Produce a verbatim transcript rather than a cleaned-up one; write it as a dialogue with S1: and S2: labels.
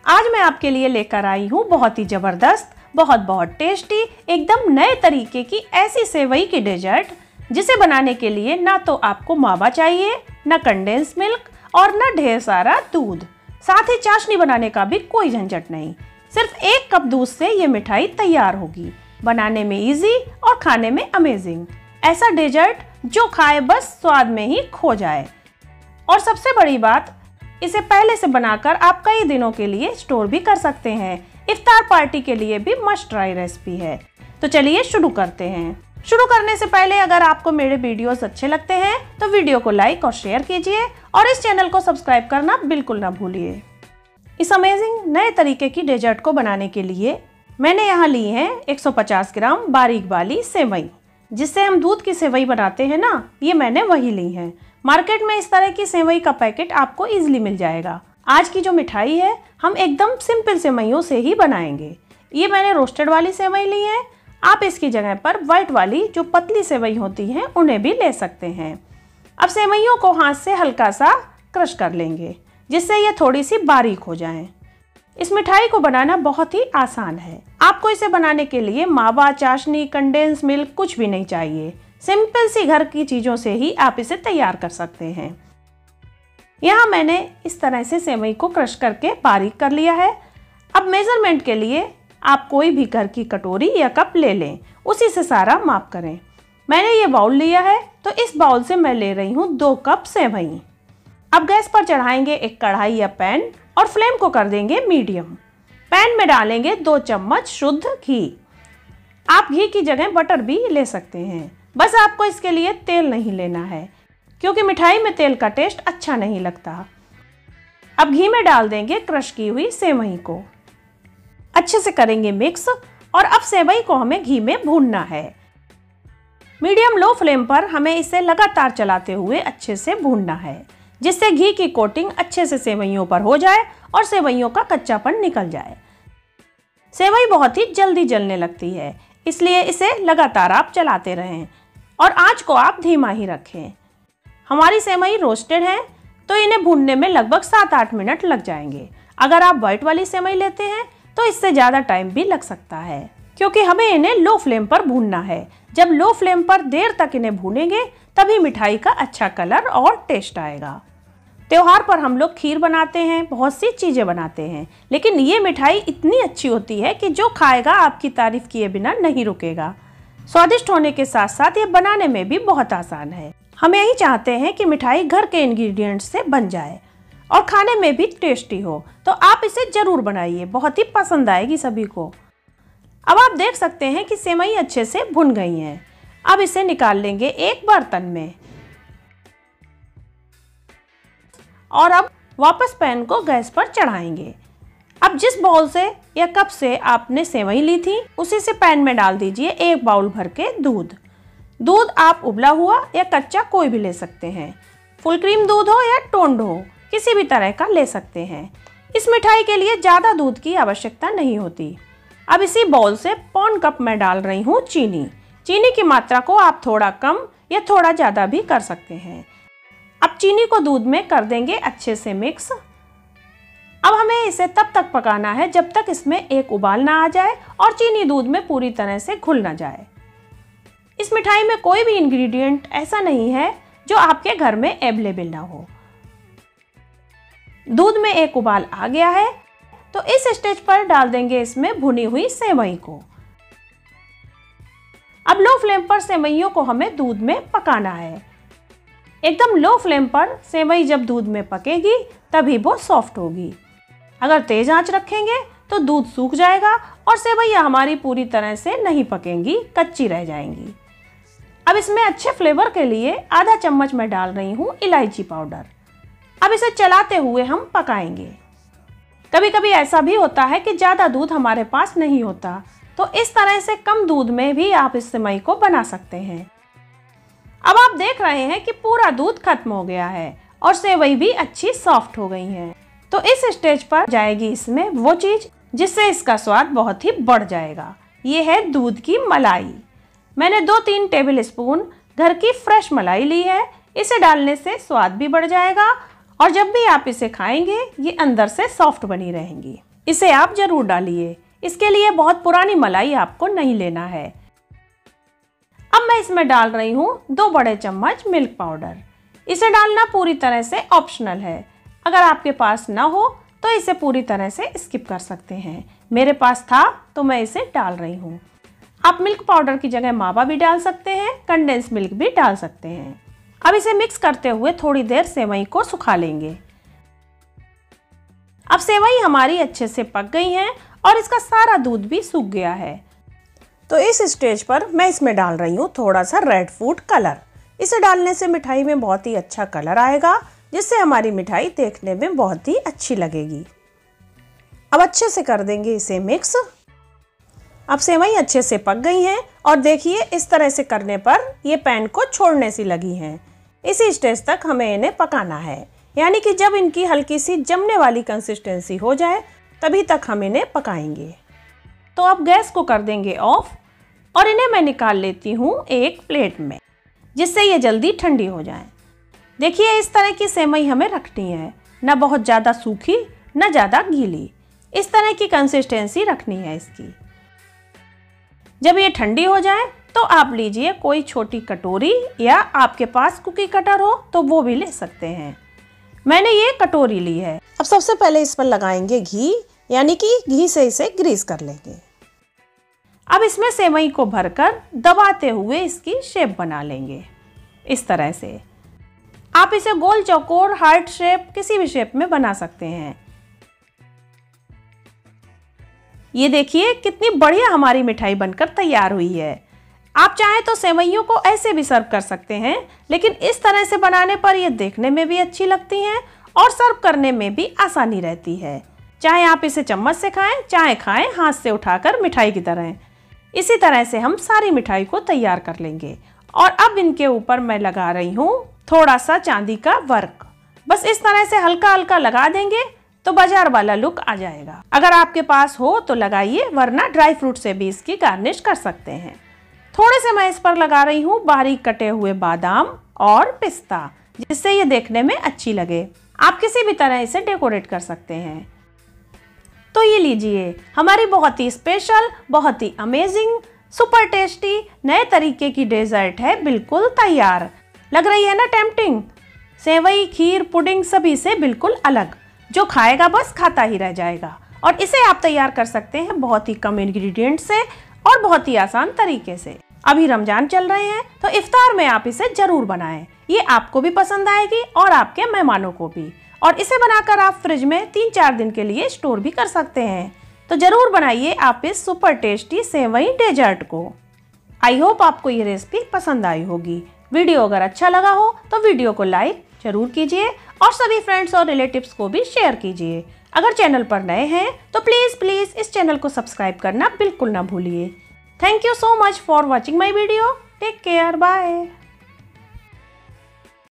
S1: आज मैं आपके लिए लेकर आई हूँ बहुत ही ज़बरदस्त, बहुत बहुत टेस्टी, एकदम नए तरीके की ऐसी सेवई की डेजर्ट, जिसे बनाने के लिए ना तो आपको मावा चाहिए, ना कंडेंस मिल्क और ना ढेर सारा दूध, साथ ही चाशनी बनाने का भी कोई झंझट नहीं। सिर्फ एक कप दूध से ये मिठाई तैयार होगी। बनाने में इजी और खाने में अमेजिंग, ऐसा डेजर्ट जो खाए बस स्वाद में ही खो जाए। और सबसे बड़ी बात, इसे पहले से बनाकर आप कई दिनों के लिए स्टोर भी कर सकते हैं। इफ्तार पार्टी के लिए भी मस्ट ट्राई रेसिपी है। तो चलिए शुरू करते हैं। शुरू करने से पहले अगर आपको मेरे वीडियोस अच्छे लगते हैं तो वीडियो को लाइक और शेयर कीजिए और इस चैनल को सब्सक्राइब करना बिल्कुल ना भूलिए। इस अमेजिंग नए तरीके की डेजर्ट को बनाने के लिए मैंने यहाँ ली है एक सौ पचास ग्राम बारीक वाली सेवई, जिससे हम दूध की सेवई बनाते हैं ना, ये मैंने वही ली है। मार्केट में इस तरह की सेवई का पैकेट आपको इजीली मिल जाएगा। आज की जो मिठाई है हम एकदम सिंपल सेवइयों से ही बनाएंगे। ये मैंने रोस्टेड वाली सेवई ली है, आप इसकी जगह पर व्हाइट वाली जो पतली सेवई होती हैं उन्हें भी ले सकते हैं। अब सेवइयों को हाथ से हल्का सा क्रश कर लेंगे, जिससे ये थोड़ी सी बारीक हो जाएं। इस मिठाई को बनाना बहुत ही आसान है। आपको इसे बनाने के लिए मावा, चाशनी, कंडेंस मिल्क कुछ भी नहीं चाहिए। सिंपल सी घर की चीज़ों से ही आप इसे तैयार कर सकते हैं। यहाँ मैंने इस तरह से सेवई को क्रश करके बारीक कर लिया है। अब मेजरमेंट के लिए आप कोई भी घर की कटोरी या कप ले लें, उसी से सारा माप करें। मैंने ये बाउल लिया है, तो इस बाउल से मैं ले रही हूँ दो कप सेवई। अब गैस पर चढ़ाएंगे एक कढ़ाई या पैन और फ्लेम को कर देंगे मीडियम। पैन में डालेंगे दो चम्मच शुद्ध घी। आप घी की जगह बटर भी ले सकते हैं, बस आपको इसके लिए तेल नहीं लेना है, क्योंकि मिठाई में तेल का टेस्ट अच्छा नहीं लगता। अब घी में डाल देंगे क्रश की हुई सेवई को, अच्छे से करेंगे मिक्स। और अब सेवई को हमें घी में भूनना है। मीडियम लो फ्लेम पर हमें इसे लगातार चलाते हुए अच्छे से भूनना है, जिससे घी की कोटिंग अच्छे से सेवइयों पर हो जाए और सेवइयों का कच्चापन निकल जाए। सेवई बहुत ही जल्दी जलने लगती है, इसलिए इसे लगातार आप चलाते रहें और आंच को आप धीमा ही रखें। हमारी सेवई रोस्टेड है, तो इन्हें भूनने में लगभग सात आठ मिनट लग जाएंगे। अगर आप व्हाइट वाली सेवई लेते हैं तो इससे ज़्यादा टाइम भी लग सकता है, क्योंकि हमें इन्हें लो फ्लेम पर भूनना है। जब लो फ्लेम पर देर तक इन्हें भूनेंगे तभी मिठाई का अच्छा कलर और टेस्ट आएगा। त्योहार पर हम लोग खीर बनाते हैं, बहुत सी चीज़ें बनाते हैं, लेकिन ये मिठाई इतनी अच्छी होती है कि जो खाएगा आपकी तारीफ किए बिना नहीं रुकेगा। स्वादिष्ट होने के साथ साथ ये बनाने में भी बहुत आसान है। हम यही चाहते हैं कि मिठाई घर के इंग्रेडिएंट्स से बन जाए और खाने में भी टेस्टी हो, तो आप इसे ज़रूर बनाइए, बहुत ही पसंद आएगी सभी को। अब आप देख सकते हैं कि सेवई अच्छे से भुन गई हैं। अब इसे निकाल लेंगे एक बर्तन में और अब वापस पैन को गैस पर चढ़ाएंगे। अब जिस बाउल से या कप से आपने सेवई ली थी, उसी से पैन में डाल दीजिए एक बाउल भर के दूध। दूध आप उबला हुआ या कच्चा कोई भी ले सकते हैं। फुल क्रीम दूध हो या टोंड हो, किसी भी तरह का ले सकते हैं। इस मिठाई के लिए ज़्यादा दूध की आवश्यकता नहीं होती। अब इसी बाउल से पौन कप में डाल रही हूँ चीनी। चीनी की मात्रा को आप थोड़ा कम या थोड़ा ज़्यादा भी कर सकते हैं। अब चीनी को दूध में कर देंगे अच्छे से मिक्स। अब हमें इसे तब तक पकाना है जब तक इसमें एक उबाल ना आ जाए और चीनी दूध में पूरी तरह से घुल ना जाए। इस मिठाई में कोई भी इंग्रेडिएंट ऐसा नहीं है जो आपके घर में अवेलेबल ना हो। दूध में एक उबाल आ गया है, तो इस स्टेज पर डाल देंगे इसमें भुनी हुई सेवई को। अब लो फ्लेम पर सेवइयों को हमें दूध में पकाना है। एकदम लो फ्लेम पर सेवई जब दूध में पकेगी तभी वो सॉफ्ट होगी। अगर तेज आंच रखेंगे तो दूध सूख जाएगा और सेवइयाँ हमारी पूरी तरह से नहीं पकेंगी, कच्ची रह जाएंगी। अब इसमें अच्छे फ्लेवर के लिए आधा चम्मच मैं डाल रही हूँ इलायची पाउडर। अब इसे चलाते हुए हम पकाएंगे। कभी कभी ऐसा भी होता है कि ज़्यादा दूध हमारे पास नहीं होता, तो इस तरह से कम दूध में भी आप इस सेवई को बना सकते हैं। अब आप देख रहे हैं कि पूरा दूध खत्म हो गया है और सेवई भी अच्छी सॉफ्ट हो गई है। तो इस स्टेज पर जाएगी इसमें वो चीज़ जिससे इसका स्वाद बहुत ही बढ़ जाएगा। ये है दूध की मलाई। मैंने दो तीन टेबल स्पून घर की फ्रेश मलाई ली है। इसे डालने से स्वाद भी बढ़ जाएगा और जब भी आप इसे खाएंगे ये अंदर से सॉफ्ट बनी रहेंगी। इसे आप जरूर डालिए। इसके लिए बहुत पुरानी मलाई आपको नहीं लेना है। अब मैं इसमें डाल रही हूँ दो बड़े चम्मच मिल्क पाउडर। इसे डालना पूरी तरह से ऑप्शनल है। अगर आपके पास ना हो तो इसे पूरी तरह से स्किप कर सकते हैं। मेरे पास था तो मैं इसे डाल रही हूँ। आप मिल्क पाउडर की जगह मावा भी डाल सकते हैं, कंडेंस मिल्क भी डाल सकते हैं। अब इसे मिक्स करते हुए थोड़ी देर सेवई को सुखा लेंगे। अब सेवई हमारी अच्छे से पक गई है और इसका सारा दूध भी सूख गया है। तो इस स्टेज पर मैं इसमें डाल रही हूँ थोड़ा सा रेड फूड कलर। इसे डालने से मिठाई में बहुत ही अच्छा कलर आएगा, जिससे हमारी मिठाई देखने में बहुत ही अच्छी लगेगी। अब अच्छे से कर देंगे इसे मिक्स। अब सेवई अच्छे से पक गई हैं और देखिए इस तरह से करने पर ये पैन को छोड़ने सी लगी हैं। इसी स्टेज तक हमें इन्हें पकाना है, यानी कि जब इनकी हल्की सी जमने वाली कंसिस्टेंसी हो जाए तभी तक हम इन्हें पकाएंगे। तो अब गैस को कर देंगे ऑफ और इन्हें मैं निकाल लेती हूँ एक प्लेट में, जिससे ये जल्दी ठंडी हो जाए। देखिए इस तरह की सेवई हमें रखनी है, ना बहुत ज़्यादा सूखी ना ज़्यादा गीली। इस तरह की कंसिस्टेंसी रखनी है इसकी। जब ये ठंडी हो जाए तो आप लीजिए कोई छोटी कटोरी, या आपके पास कुकी कटर हो तो वो भी ले सकते हैं। मैंने ये कटोरी ली है। अब सबसे पहले इस पर लगाएंगे घी, यानी कि घी से इसे ग्रीस कर लेंगे। अब इसमें सेवई को भरकर दबाते हुए इसकी शेप बना लेंगे इस तरह से। आप इसे गोल, चौकोर, हार्ट शेप, किसी भी शेप में बना सकते हैं। ये देखिए कितनी बढ़िया हमारी मिठाई बनकर तैयार हुई है। आप चाहें तो सेवइयों को ऐसे भी सर्व कर सकते हैं, लेकिन इस तरह से बनाने पर ये देखने में भी अच्छी लगती हैं और सर्व करने में भी आसानी रहती है। चाहे आप इसे चम्मच से खाएं, चाहे खाएं हाथ से उठाकर मिठाई की तरह। इसी तरह से हम सारी मिठाई को तैयार कर लेंगे। और अब इनके ऊपर मैं लगा रही हूँ थोड़ा सा चांदी का वर्क। बस इस तरह से हल्का हल्का लगा देंगे तो बाजार वाला लुक आ जाएगा। अगर आपके पास हो तो लगाइए, वरना ड्राई फ्रूट से भी इसकी गार्निश कर सकते हैं। थोड़े से मैं इस पर लगा रही हूँ बारीक कटे हुए बादाम और पिस्ता, जिससे ये देखने में अच्छी लगे। आप किसी भी तरह इसे डेकोरेट कर सकते हैं। तो ये लीजिए हमारी बहुत ही स्पेशल, बहुत ही अमेजिंग, सुपर टेस्टी नए तरीके की डेजर्ट है बिल्कुल तैयार। लग रही है ना टेम्पटिंग? सेवई, खीर, पुडिंग सभी से बिल्कुल अलग, जो खाएगा बस खाता ही रह जाएगा। और इसे आप तैयार कर सकते हैं बहुत ही कम इंग्रेडिएंट से और बहुत ही आसान तरीके से। अभी रमजान चल रहे हैं तो इफ्तार में आप इसे जरूर बनाएं। ये आपको भी पसंद आएगी और आपके मेहमानों को भी। और इसे बनाकर आप फ्रिज में तीन चार दिन के लिए स्टोर भी कर सकते हैं। तो जरूर बनाइए आप इस सुपर टेस्टी सेवई डेजर्ट को। आई होप आपको ये रेसिपी पसंद आई होगी। वीडियो अगर अच्छा लगा हो तो वीडियो को लाइक जरूर कीजिए और सभी फ्रेंड्स और रिलेटिव्स को भी शेयर कीजिए। अगर चैनल पर नए हैं तो प्लीज़ प्लीज़ इस चैनल को सब्सक्राइब करना बिल्कुल ना भूलिए। Thank you so much for watching my video. Take care, bye.